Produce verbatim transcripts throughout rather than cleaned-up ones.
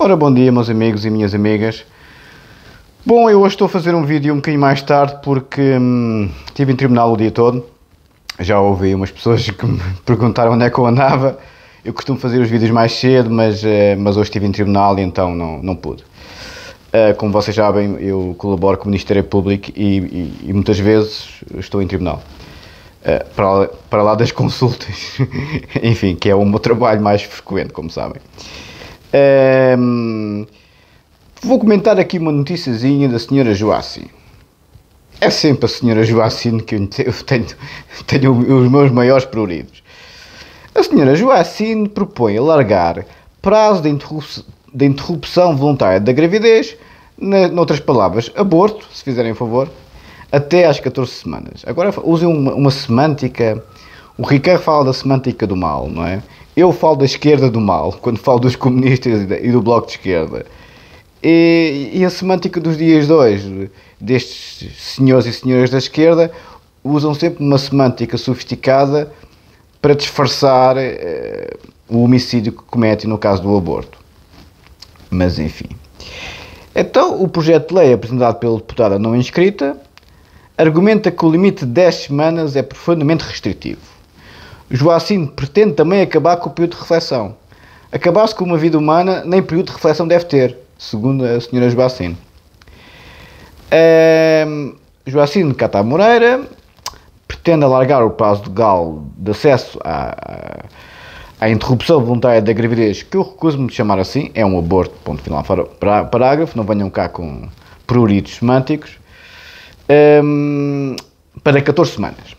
Ora, bom dia, meus amigos e minhas amigas. Bom, eu hoje estou a fazer um vídeo um bocadinho mais tarde porque hum, estive em tribunal o dia todo. Já ouvi umas pessoas que me perguntaram onde é que eu andava. Eu costumo fazer os vídeos mais cedo, mas, eh, mas hoje estive em tribunal e então não, não pude. Uh, como vocês sabem, eu colaboro com o Ministério Público e, e, e muitas vezes estou em tribunal. Uh, para, para lá das consultas, enfim, que é o meu trabalho mais frequente, como sabem. Um, vou comentar aqui uma noticiazinha da senhora Joacine. É sempre a senhora Joacine que eu tenho, tenho os meus maiores pruridos. A senhora Joacine propõe alargar prazo de interrupção, de interrupção voluntária da gravidez, na, noutras palavras, aborto, se fizerem favor, até às catorze semanas. Agora usem uma, uma semântica. O Ricardo fala da semântica do mal, não é? Eu falo da esquerda do mal, quando falo dos comunistas e do bloco de esquerda. E, e a semântica dos dias de hoje, destes senhores e senhoras da esquerda, usam sempre uma semântica sofisticada para disfarçar eh, o homicídio que cometem no caso do aborto. Mas enfim. Então, o projeto de lei apresentado pela deputada não inscrita argumenta que o limite de dez semanas é profundamente restritivo. Joacine pretende também acabar com o período de reflexão. Acabar-se com uma vida humana, nem período de reflexão deve ter, segundo a senhora Joacine. Um, Joacine Catar Moreira pretende alargar o prazo legal de acesso à, à interrupção voluntária da gravidez, que eu recuso-me de chamar assim, é um aborto, ponto final, parágrafo, não venham cá com pruridos semânticos, um, para catorze semanas.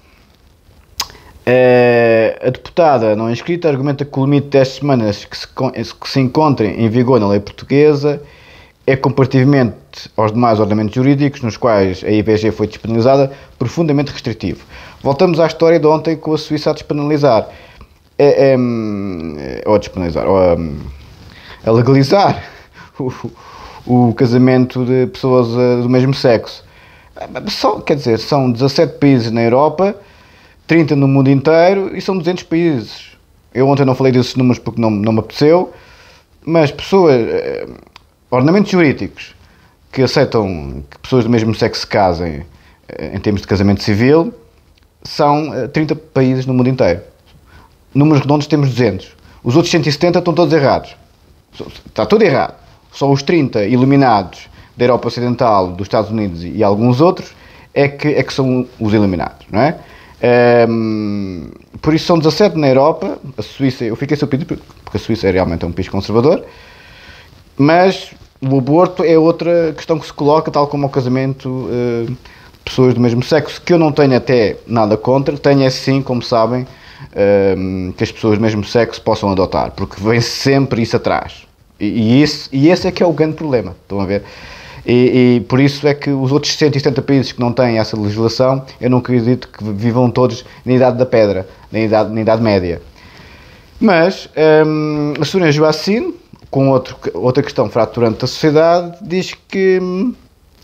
Uh, a deputada não inscrita argumenta que o limite de dez semanas que se, que se encontra em vigor na lei portuguesa é, comparativamente aos demais ordenamentos jurídicos nos quais a I V G foi despenalizada, profundamente restritivo. Voltamos à história de ontem com a Suíça a despenalizar, é, é, ou a despenalizar, ou a, a legalizar o, o casamento de pessoas do mesmo sexo. Só, quer dizer, são dezassete países na Europa, trinta no mundo inteiro e são duzentos países. Eu ontem não falei desses números porque não, não me apeteceu, mas pessoas, eh, ordenamentos jurídicos que aceitam que pessoas do mesmo sexo se casem eh, em termos de casamento civil, são eh, trinta países no mundo inteiro. Números redondos temos duzentos. Os outros cento e setenta estão todos errados. Está tudo errado. Só os trinta iluminados da Europa Ocidental, dos Estados Unidos e alguns outros é que, é que são os eliminados, não é? Um, por isso são dezassete na Europa. A Suíça, eu fiquei surpreendido porque a Suíça é realmente um país conservador, mas o aborto é outra questão que se coloca, tal como o casamento uh, de pessoas do mesmo sexo, que eu não tenho até nada contra, tenho é sim, como sabem, um, que as pessoas do mesmo sexo possam adotar, porque vem sempre isso atrás, e, e, isso, e esse é que é o grande problema, estão a ver? E, e por isso é que os outros cento e setenta países que não têm essa legislação, eu não acredito que vivam todos na idade da pedra, na idade, na idade média. Mas hum, a senhora Joacine, com outro, outra questão fraturante da sociedade, diz que hum,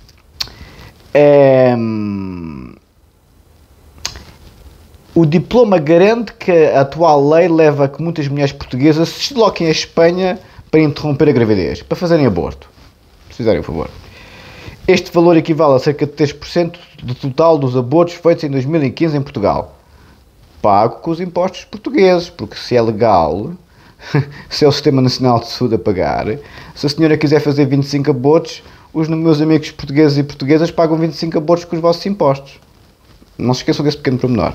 o diploma garante que a atual lei leva a que muitas mulheres portuguesas se desloquem à Espanha para interromper a gravidez, para fazerem aborto, se fizerem o favor. Este valor equivale a cerca de três por cento do total dos abortos feitos em dois mil e quinze em Portugal. Pago com os impostos portugueses, porque se é legal, se é o Sistema Nacional de Saúde a pagar, se a senhora quiser fazer vinte e cinco abortos, os meus amigos portugueses e portuguesas pagam vinte e cinco abortos com os vossos impostos. Não se esqueçam desse pequeno pormenor.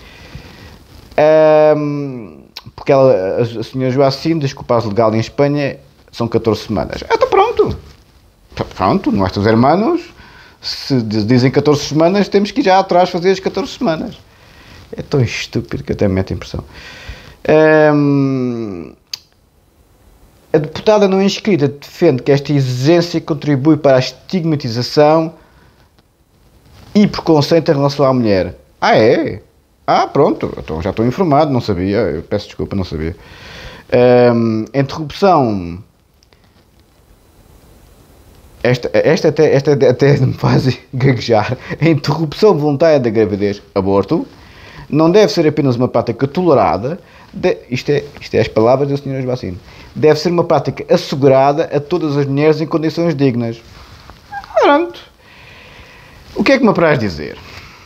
Um, porque ela, a senhora Joacine diz que o prazo legal em Espanha são catorze semanas. Então pronto. Pronto, nossos irmãos, se dizem catorze semanas, temos que ir já atrás fazer as catorze semanas. É tão estúpido que até me mete impressão. Um, a deputada não inscrita defende que esta exigência contribui para a estigmatização e preconceito em relação à mulher. Ah, é? Ah, pronto, então já estou informado, não sabia, eu peço desculpa, não sabia. Um, a interrupção... Esta, esta, até, esta até me faz gaguejar. A interrupção voluntária da gravidez, aborto, não deve ser apenas uma prática tolerada, de, isto, é, isto é as palavras da senhora Joacine, deve ser uma prática assegurada a todas as mulheres em condições dignas. Pronto. O que é que me apraz dizer?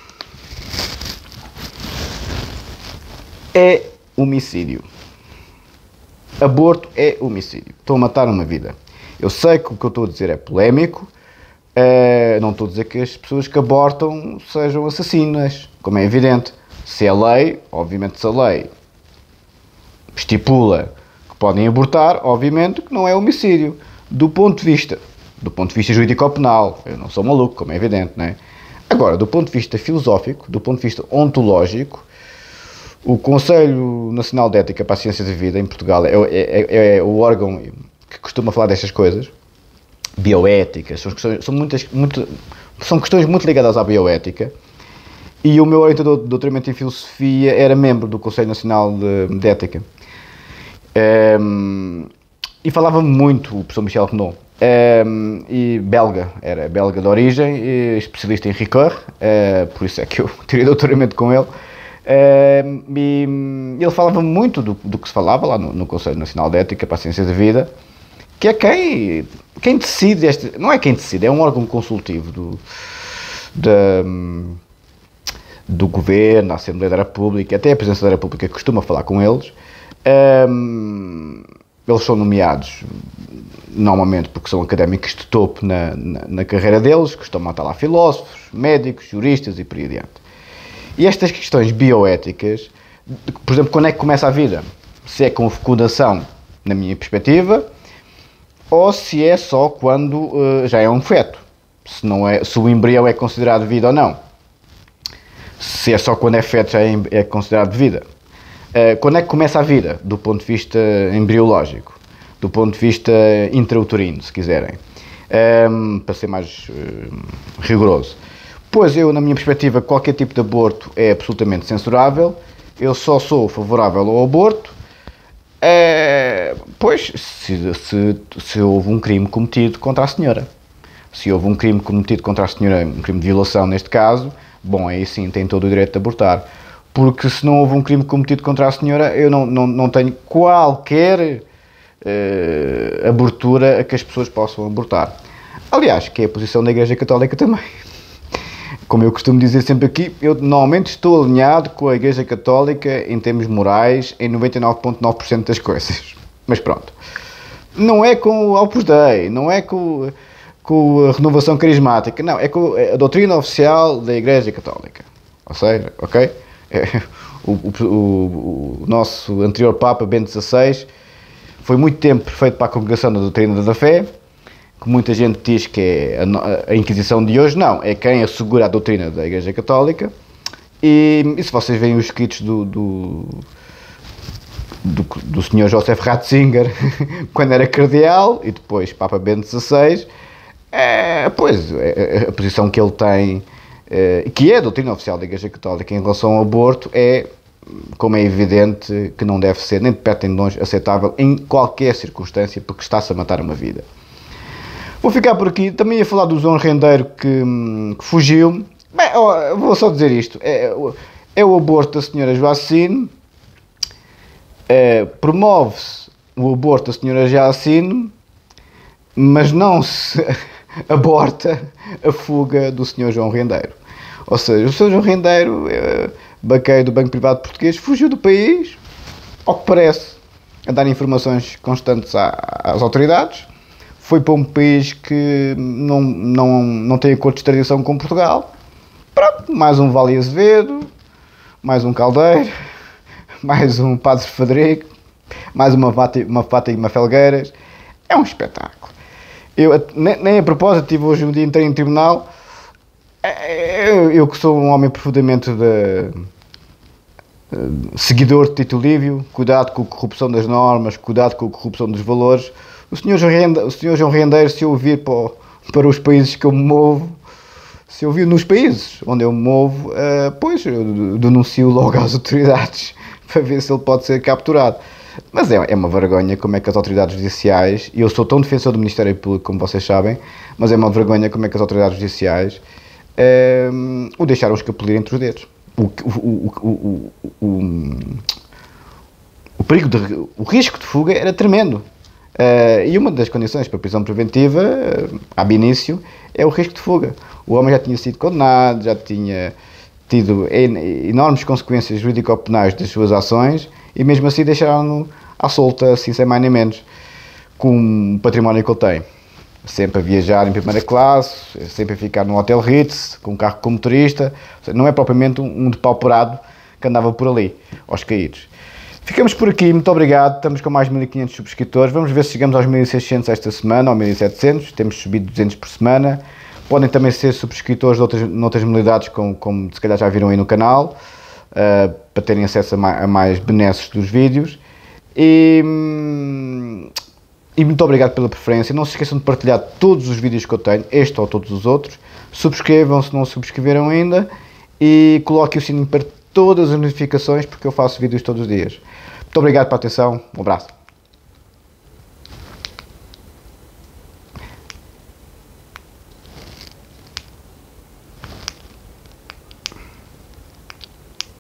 É homicídio. Aborto é homicídio. Estou a matar uma vida. Eu sei que o que eu estou a dizer é polémico. Uh, não estou a dizer que as pessoas que abortam sejam assassinas, como é evidente. Se a lei, obviamente se a lei estipula que podem abortar, obviamente que não é homicídio. Do ponto de vista, do ponto de vista jurídico-penal, eu não sou maluco, como é evidente, não é? Agora, do ponto de vista filosófico, do ponto de vista ontológico, o Conselho Nacional de Ética para a Ciência da Vida em Portugal é, é, é, é o órgão que costuma falar destas coisas, bioéticas, são questões, são, muitas, muito, são questões muito ligadas à bioética, e o meu orientador de doutoramento em filosofia era membro do Conselho Nacional de, de Ética. Um, e falava muito o professor Michel Renaud, um, e belga, era belga de origem, e especialista em Ricoeur, uh, por isso é que eu tirei doutoramento com ele. Uh, e ele falava muito do, do que se falava lá no, no Conselho Nacional de Ética para a Ciência da Vida, que é quem, quem decide, este, não é quem decide, é um órgão consultivo do, da, do Governo, da Assembleia da República, até a Presidência da República costuma falar com eles. Um, eles são nomeados normalmente porque são académicos de topo na, na, na carreira deles, costumam estar lá filósofos, médicos, juristas e por aí adiante. E estas questões bioéticas, por exemplo, quando é que começa a vida? Se é com fecundação, na minha perspectiva, ou se é só quando uh, já é um feto, se, não é, se o embrião é considerado vida ou não. Se é só quando é feto já é, é considerado vida. Uh, quando é que começa a vida, do ponto de vista embriológico, do ponto de vista intrauterino, se quiserem, um, para ser mais uh, rigoroso. Pois eu, na minha perspectiva, qualquer tipo de aborto é absolutamente censurável. Eu só sou favorável ao aborto, é, pois, se, se, se houve um crime cometido contra a senhora. Se houve um crime cometido contra a senhora, um crime de violação neste caso, bom, aí sim tem todo o direito de abortar. Porque se não houve um crime cometido contra a senhora, eu não, não, não tenho qualquer uh, abertura a que as pessoas possam abortar. Aliás, que é a posição da Igreja Católica também. Como eu costumo dizer sempre aqui, eu normalmente estou alinhado com a Igreja Católica em termos morais em noventa e nove vírgula nove por cento das coisas. Mas pronto. Não é com o Opus Dei, não é com, com a renovação carismática, não, é com a doutrina oficial da Igreja Católica. Ou seja, ok? É, o, o, o, o nosso anterior Papa, Bento dezasseis, foi muito tempo perfeito para a congregação da doutrina da fé, que muita gente diz que é a, a Inquisição de hoje. Não, é quem assegura a doutrina da Igreja Católica. E, e se vocês veem os escritos do, do, do, do senhor Joseph Ratzinger, quando era cardeal, e depois Papa Bento dezasseis, é, pois, é, a posição que ele tem, é, que é a doutrina oficial da Igreja Católica em relação ao aborto, é, como é evidente, que não deve ser nem de perto nem de longe aceitável em qualquer circunstância, porque está-se a matar uma vida. Vou ficar por aqui. Também ia falar do João Rendeiro que, que fugiu. Bem, vou só dizer isto. É, é o aborto da senhora Joacine. É, promove-se o aborto da senhora Joacine, mas não se aborta a fuga do senhor João Rendeiro. Ou seja, o senhor João Rendeiro, é, banqueiro do Banco Privado Português, fugiu do país, ao que parece, a dar informações constantes às autoridades. Foi para um país que não, não, não tem acordo de extradição com Portugal. Pronto, mais um Vale Azevedo, mais um Caldeiro, mais um Padre Frederico, mais uma Fátima, Fátima Felgueiras. É um espetáculo. Eu, nem, nem a propósito, tive hoje um dia inteiro em tribunal. Eu, eu que sou um homem profundamente de, de, seguidor de Tito Livio, cuidado com a corrupção das normas, cuidado com a corrupção dos valores. O senhor João Rendeiro, o senhor João Rendeiro, se eu vir para, para os países que eu me movo, se eu vir nos países onde eu me movo, uh, pois eu denuncio logo às autoridades para ver se ele pode ser capturado. Mas é, é uma vergonha como é que as autoridades judiciais, e eu sou tão defensor do Ministério Público como vocês sabem, mas é uma vergonha como é que as autoridades judiciais uh, o deixaram escapulir entre os dedos. O, o, o, o, o, o, o, perigo de, o risco de fuga era tremendo. Uh, e uma das condições para a prisão preventiva, uh, ab início, é o risco de fuga. O homem já tinha sido condenado, já tinha tido en enormes consequências jurídico-penais das suas ações e mesmo assim deixaram-no à solta, assim sem mais nem menos, com o património que ele tem. Sempre a viajar em primeira classe, sempre a ficar num hotel Ritz, com um carro com motorista, não é propriamente um, um depauperado que andava por ali, aos caídos. Ficamos por aqui, muito obrigado, estamos com mais de mil e quinhentos subscritores, vamos ver se chegamos aos mil e seiscentos esta semana, ou mil e setecentos, temos subido duzentos por semana. Podem também ser subscritores de outras, noutras modalidades, como, como se calhar já viram aí no canal, uh, para terem acesso a mais, a mais benesses dos vídeos. E, e muito obrigado pela preferência, não se esqueçam de partilhar todos os vídeos que eu tenho, este ou todos os outros, subscrevam se não subscreveram ainda, e coloquem o sininho para todas as notificações, porque eu faço vídeos todos os dias. Muito obrigado pela atenção, um abraço.